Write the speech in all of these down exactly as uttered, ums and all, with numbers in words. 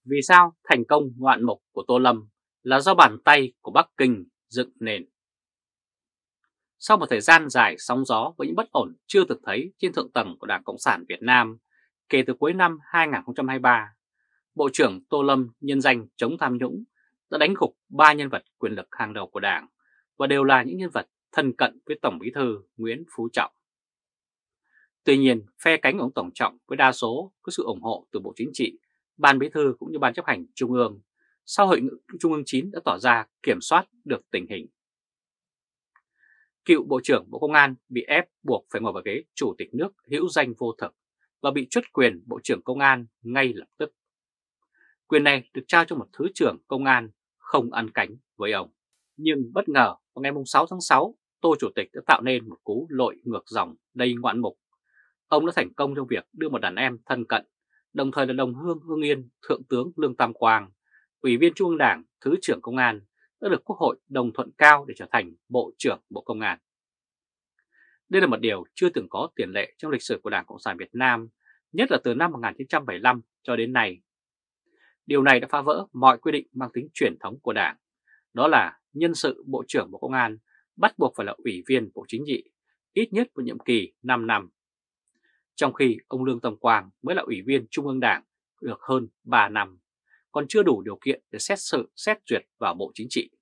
Vì sao thành công ngoạn mục của Tô Lâm là do bàn tay của Bắc Kinh dựng nền? Sau một thời gian dài sóng gió với những bất ổn chưa từng thấy trên thượng tầng của Đảng Cộng sản Việt Nam kể từ cuối năm hai nghìn không trăm hai mươi ba, Bộ trưởng Tô Lâm nhân danh chống tham nhũng đã đánh gục ba nhân vật quyền lực hàng đầu của Đảng và đều là những nhân vật thân cận với Tổng Bí thư Nguyễn Phú Trọng. Tuy nhiên, phe cánh của ông Tổng Trọng với đa số có sự ủng hộ từ Bộ Chính trị, Ban Bí thư cũng như Ban Chấp hành Trung ương sau Hội nghị Trung ương chín đã tỏ ra kiểm soát được tình hình. Cựu Bộ trưởng Bộ Công an bị ép buộc phải ngồi vào ghế Chủ tịch nước hữu danh vô thực và bị truất quyền Bộ trưởng Công an ngay lập tức. Quyền này được trao cho một Thứ trưởng Công an không ăn cánh với ông. Nhưng bất ngờ vào ngày sáu tháng sáu, Tô Chủ tịch đã tạo nên một cú lội ngược dòng đầy ngoạn mục. Ông đã thành công trong việc đưa một đàn em thân cận, đồng thời là đồng hương Hưng Yên, Thượng tướng Lương Tam Quang, Ủy viên Trung ương Đảng, Thứ trưởng Công an, đã được Quốc hội đồng thuận cao để trở thành Bộ trưởng Bộ Công an. Đây là một điều chưa từng có tiền lệ trong lịch sử của Đảng Cộng sản Việt Nam, nhất là từ năm một nghìn chín trăm bảy mươi lăm cho đến nay. Điều này đã phá vỡ mọi quy định mang tính truyền thống của Đảng, đó là nhân sự Bộ trưởng Bộ Công an bắt buộc phải là Ủy viên Bộ Chính trị, ít nhất một nhiệm kỳ năm năm. Trong khi ông Lương Tam Quang mới là Ủy viên Trung ương Đảng được hơn ba năm, còn chưa đủ điều kiện để xét xử xét duyệt vào Bộ Chính trị.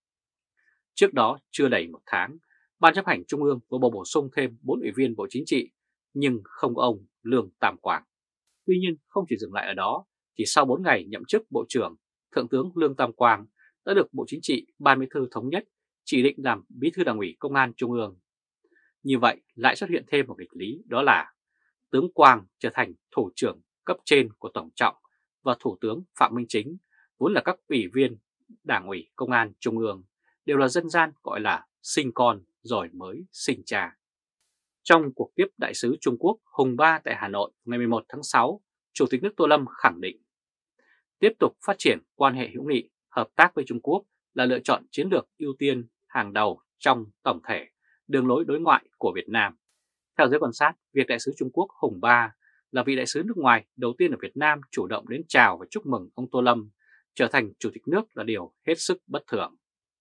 Trước đó chưa đầy một tháng, Ban Chấp hành Trung ương vừa bầu bổ sung thêm bốn Ủy viên Bộ Chính trị, nhưng không có ông Lương Tam Quang. Tuy nhiên không chỉ dừng lại ở đó, chỉ sau bốn ngày nhậm chức Bộ trưởng, Thượng tướng Lương Tam Quang đã được Bộ Chính trị, Ban Bí thư thống nhất chỉ định làm Bí thư Đảng ủy Công an Trung ương. Như vậy lại xuất hiện thêm một nghịch lý, đó là tướng Quang trở thành thủ trưởng cấp trên của Tổng Trọng và Thủ tướng Phạm Minh Chính, vốn là các ủy viên Đảng ủy Công an Trung ương, đều là dân gian gọi là sinh con rồi mới sinh cha. Trong cuộc tiếp Đại sứ Trung Quốc Hùng Ba tại Hà Nội ngày mười một tháng sáu, Chủ tịch nước Tô Lâm khẳng định tiếp tục phát triển quan hệ hữu nghị, hợp tác với Trung Quốc là lựa chọn chiến lược ưu tiên hàng đầu trong tổng thể đường lối đối ngoại của Việt Nam. Theo giới quan sát, việc Đại sứ Trung Quốc Hùng Ba là vị đại sứ nước ngoài đầu tiên ở Việt Nam chủ động đến chào và chúc mừng ông Tô Lâm trở thành Chủ tịch nước là điều hết sức bất thường.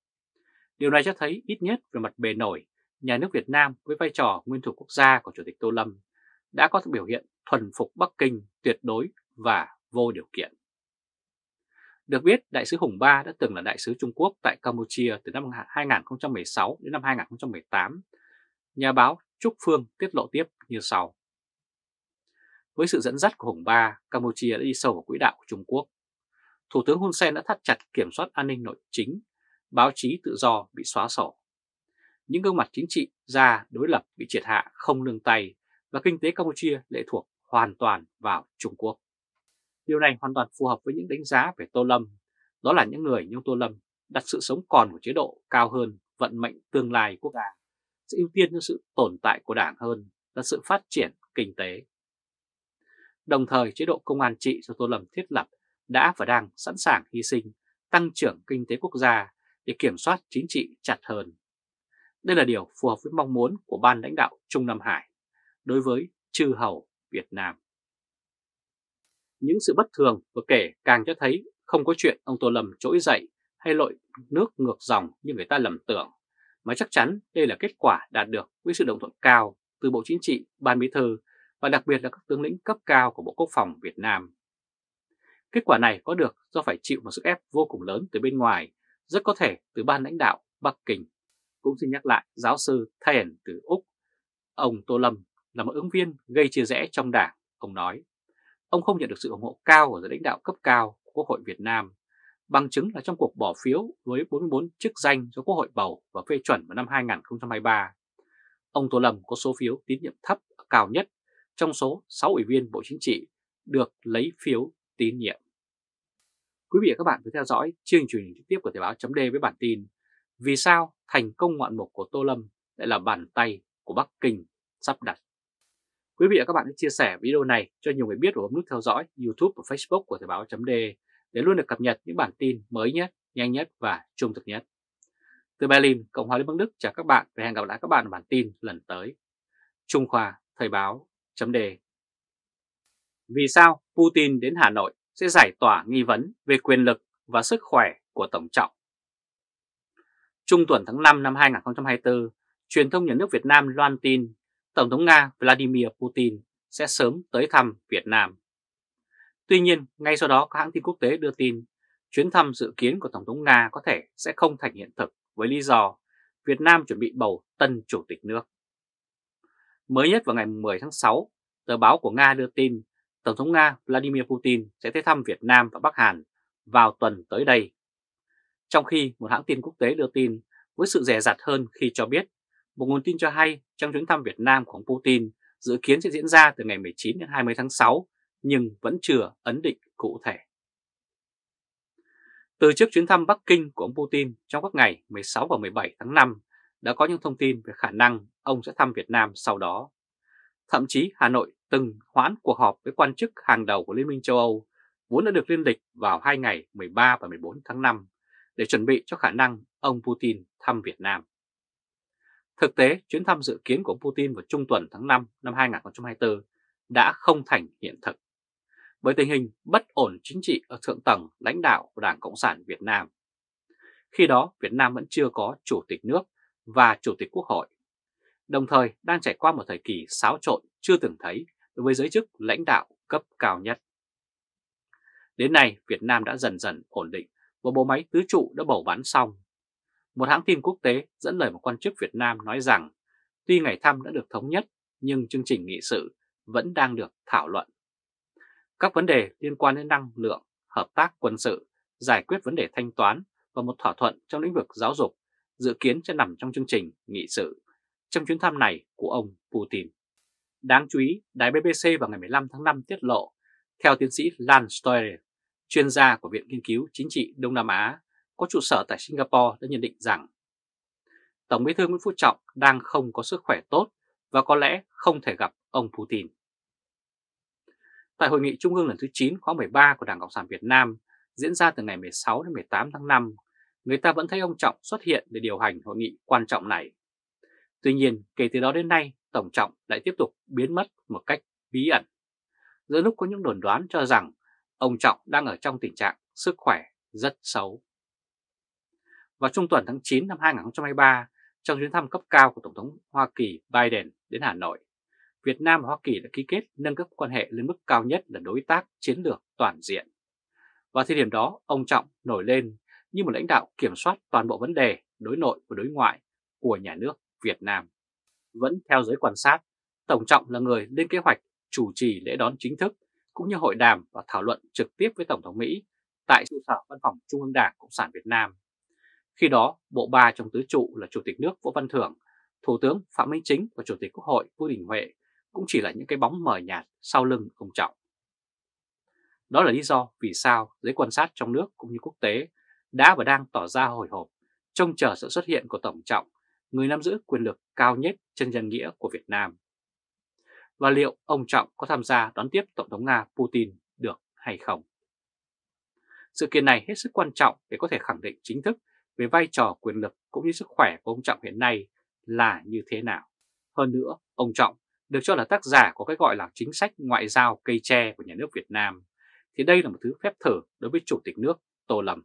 Điều này cho thấy ít nhất về mặt bề nổi, nhà nước Việt Nam với vai trò nguyên thủ quốc gia của Chủ tịch Tô Lâm đã có biểu hiện thuần phục Bắc Kinh tuyệt đối và vô điều kiện. Được biết, Đại sứ Hùng Ba đã từng là Đại sứ Trung Quốc tại Campuchia từ năm hai nghìn không trăm mười sáu đến năm hai nghìn không trăm mười tám. Nhà báo Trúc Phương tiết lộ tiếp như sau. Với sự dẫn dắt của Hùng Ba, Campuchia đã đi sâu vào quỹ đạo của Trung Quốc. Thủ tướng Hun Sen đã thắt chặt kiểm soát an ninh nội chính, báo chí tự do bị xóa sổ. Những gương mặt chính trị gia đối lập bị triệt hạ không nương tay và kinh tế Campuchia lệ thuộc hoàn toàn vào Trung Quốc. Điều này hoàn toàn phù hợp với những đánh giá về Tô Lâm, đó là những người như Tô Lâm đặt sự sống còn của chế độ cao hơn vận mệnh tương lai quốc gia, sẽ ưu tiên cho sự tồn tại của Đảng hơn là sự phát triển kinh tế. Đồng thời, chế độ công an trị do Tô Lâm thiết lập đã và đang sẵn sàng hy sinh tăng trưởng kinh tế quốc gia để kiểm soát chính trị chặt hơn. Đây là điều phù hợp với mong muốn của Ban lãnh đạo Trung Nam Hải đối với chư hầu Việt Nam. Những sự bất thường vừa kể càng cho thấy không có chuyện ông Tô Lâm trỗi dậy hay lội nước ngược dòng như người ta lầm tưởng, mà chắc chắn đây là kết quả đạt được với sự đồng thuận cao từ Bộ Chính trị, Ban Bí thư và đặc biệt là các tướng lĩnh cấp cao của Bộ Quốc phòng Việt Nam. Kết quả này có được do phải chịu một sức ép vô cùng lớn từ bên ngoài, rất có thể từ ban lãnh đạo Bắc Kinh. Cũng xin nhắc lại, giáo sư Thiền từ Úc, ông Tô Lâm là một ứng viên gây chia rẽ trong Đảng. Ông nói, ông không nhận được sự ủng hộ cao của giới lãnh đạo cấp cao của Quốc hội Việt Nam, bằng chứng là trong cuộc bỏ phiếu với bốn mươi tư chức danh do Quốc hội bầu và phê chuẩn vào năm hai nghìn không trăm hai mươi ba. Ông Tô Lâm có số phiếu tín nhiệm thấp cao nhất trong số sáu ủy viên Bộ Chính trị được lấy phiếu tín nhiệm. Quý vị và các bạn vừa theo dõi chương trình truyền hình trực tiếp của Thời báo chấm D với bản tin Vì sao thành công ngoạn mục của Tô Lâm lại là bàn tay của Bắc Kinh sắp đặt. Quý vị và các bạn hãy chia sẻ video này cho nhiều người biết và bấm nút theo dõi YouTube và Facebook của Thời báo chấm D để luôn được cập nhật những bản tin mới nhất, nhanh nhất và trung thực nhất. Từ Berlin, Cộng hòa Liên bang Đức chào các bạn và hẹn gặp lại các bạn ở bản tin lần tới. Trung Khoa, Thời báo chấm D. Vì sao Putin đến Hà Nội sẽ giải tỏa nghi vấn về quyền lực và sức khỏe của Tổng Trọng. Trung tuần tháng năm năm hai nghìn không trăm hai mươi tư, truyền thông nhà nước Việt Nam loan tin Tổng thống Nga Vladimir Putin sẽ sớm tới thăm Việt Nam. Tuy nhiên, ngay sau đó các hãng tin quốc tế đưa tin chuyến thăm dự kiến của Tổng thống Nga có thể sẽ không thành hiện thực với lý do Việt Nam chuẩn bị bầu tân chủ tịch nước. Mới nhất vào ngày mười tháng sáu, tờ báo của Nga đưa tin Tổng thống Nga Vladimir Putin sẽ tới thăm Việt Nam và Bắc Hàn vào tuần tới đây. Trong khi một hãng tin quốc tế đưa tin với sự dè dặt hơn khi cho biết một nguồn tin cho hay trong chuyến thăm Việt Nam của ông Putin dự kiến sẽ diễn ra từ ngày mười chín đến hai mươi tháng sáu nhưng vẫn chưa ấn định cụ thể. Từ trước chuyến thăm Bắc Kinh của ông Putin trong các ngày mười sáu và mười bảy tháng năm đã có những thông tin về khả năng ông sẽ thăm Việt Nam sau đó. Thậm chí Hà Nội từng hoãn cuộc họp với quan chức hàng đầu của Liên minh châu Âu vốn đã được lên lịch vào hai ngày mười ba và mười bốn tháng năm để chuẩn bị cho khả năng ông Putin thăm Việt Nam. Thực tế, chuyến thăm dự kiến của ông Putin vào trung tuần tháng năm năm hai nghìn không trăm hai mươi tư đã không thành hiện thực bởi tình hình bất ổn chính trị ở thượng tầng lãnh đạo của Đảng Cộng sản Việt Nam. Khi đó, Việt Nam vẫn chưa có chủ tịch nước và chủ tịch quốc hội, đồng thời đang trải qua một thời kỳ xáo trộn chưa từng thấy đối với giới chức lãnh đạo cấp cao nhất. Đến nay, Việt Nam đã dần dần ổn định và bộ máy tứ trụ đã bầu bán xong. Một hãng tin quốc tế dẫn lời một quan chức Việt Nam nói rằng tuy ngày thăm đã được thống nhất nhưng chương trình nghị sự vẫn đang được thảo luận. Các vấn đề liên quan đến năng lượng, hợp tác quân sự, giải quyết vấn đề thanh toán và một thỏa thuận trong lĩnh vực giáo dục dự kiến sẽ nằm trong chương trình nghị sự trong chuyến thăm này của ông Putin. Đáng chú ý, đài bê bê xê vào ngày mười lăm tháng năm tiết lộ, theo tiến sĩ Lan Stoyer, chuyên gia của Viện Nghiên cứu Chính trị Đông Nam Á có trụ sở tại Singapore đã nhận định rằng Tổng Bí thư Nguyễn Phú Trọng đang không có sức khỏe tốt và có lẽ không thể gặp ông Putin. Tại Hội nghị Trung ương lần thứ chín khóa mười ba của Đảng Cộng sản Việt Nam diễn ra từ ngày mười sáu đến mười tám tháng năm, người ta vẫn thấy ông Trọng xuất hiện để điều hành hội nghị quan trọng này. Tuy nhiên, kể từ đó đến nay, Tổng Trọng lại tiếp tục biến mất một cách bí ẩn. Giữa lúc có những đồn đoán cho rằng ông Trọng đang ở trong tình trạng sức khỏe rất xấu. Vào trung tuần tháng chín năm hai nghìn không trăm hai mươi ba, trong chuyến thăm cấp cao của Tổng thống Hoa Kỳ Biden đến Hà Nội, Việt Nam và Hoa Kỳ đã ký kết nâng cấp quan hệ lên mức cao nhất là đối tác chiến lược toàn diện. Vào thời điểm đó, ông Trọng nổi lên như một lãnh đạo kiểm soát toàn bộ vấn đề đối nội và đối ngoại của nhà nước Việt Nam. Vẫn theo giới quan sát, Tổng Trọng là người lên kế hoạch chủ trì lễ đón chính thức cũng như hội đàm và thảo luận trực tiếp với Tổng thống Mỹ tại trụ sở Văn phòng Trung ương Đảng Cộng sản Việt Nam. Khi đó, bộ ba trong tứ trụ là Chủ tịch nước Võ Văn Thưởng, Thủ tướng Phạm Minh Chính và Chủ tịch Quốc hội Vương Đình Huệ cũng chỉ là những cái bóng mờ nhạt sau lưng ông Trọng. Đó là lý do vì sao giới quan sát trong nước cũng như quốc tế đã và đang tỏ ra hồi hộp trông chờ sự xuất hiện của Tổng Trọng, người nắm giữ quyền lực cao nhất trên danh nghĩa của Việt Nam. Và liệu ông Trọng có tham gia đón tiếp Tổng thống Nga Putin được hay không? Sự kiện này hết sức quan trọng để có thể khẳng định chính thức về vai trò quyền lực cũng như sức khỏe của ông Trọng hiện nay là như thế nào. Hơn nữa, ông Trọng được cho là tác giả của cái gọi là chính sách ngoại giao cây tre của nhà nước Việt Nam, thì đây là một thứ phép thử đối với Chủ tịch nước Tô Lâm.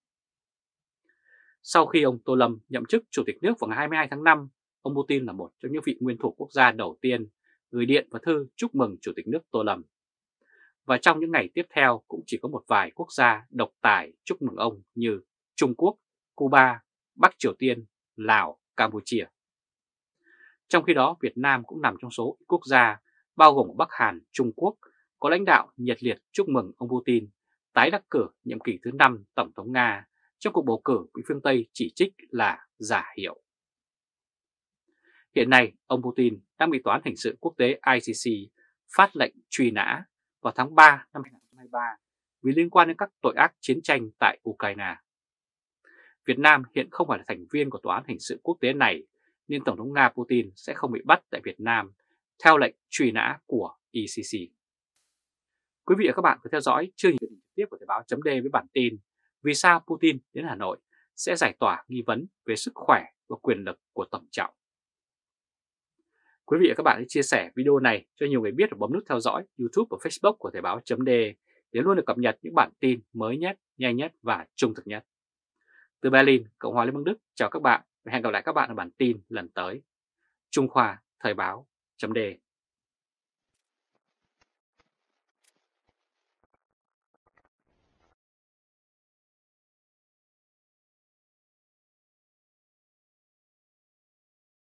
Sau khi ông Tô Lâm nhậm chức Chủ tịch nước vào ngày hai mươi hai tháng năm, ông Putin là một trong những vị nguyên thủ quốc gia đầu tiên gửi điện và thư chúc mừng Chủ tịch nước Tô Lâm. Và trong những ngày tiếp theo cũng chỉ có một vài quốc gia độc tài chúc mừng ông như Trung Quốc, Cuba, Bắc Triều Tiên, Lào, Campuchia. Trong khi đó, Việt Nam cũng nằm trong số quốc gia bao gồm Bắc Hàn, Trung Quốc có lãnh đạo nhiệt liệt chúc mừng ông Putin tái đắc cử nhiệm kỳ thứ năm Tổng thống Nga trong cuộc bầu cử bị phương Tây chỉ trích là giả hiệu. Hiện nay, ông Putin đang bị Tòa án Hình sự Quốc tế I C C phát lệnh truy nã vào tháng ba năm hai nghìn không trăm hai mươi ba vì liên quan đến các tội ác chiến tranh tại Ukraine. Việt Nam hiện không phải là thành viên của Tòa án Hình sự Quốc tế này nên Tổng thống Nga Putin sẽ không bị bắt tại Việt Nam theo lệnh truy nã của I C C. Quý vị và các bạn có theo dõi chương trình trực tiếp của Thời báo chấm D với bản tin Vì sao Putin đến Hà Nội sẽ giải tỏa nghi vấn về sức khỏe và quyền lực của Tổng Trọng. Quý vị và các bạn hãy chia sẻ video này cho nhiều người biết và bấm nút theo dõi YouTube và Facebook của Thời báo chấm D để luôn được cập nhật những bản tin mới nhất, nhanh nhất và trung thực nhất. Từ Berlin, Cộng hòa Liên bang Đức, chào các bạn và hẹn gặp lại các bạn ở bản tin lần tới. Trung Khoa, Thời báo, chấm đề.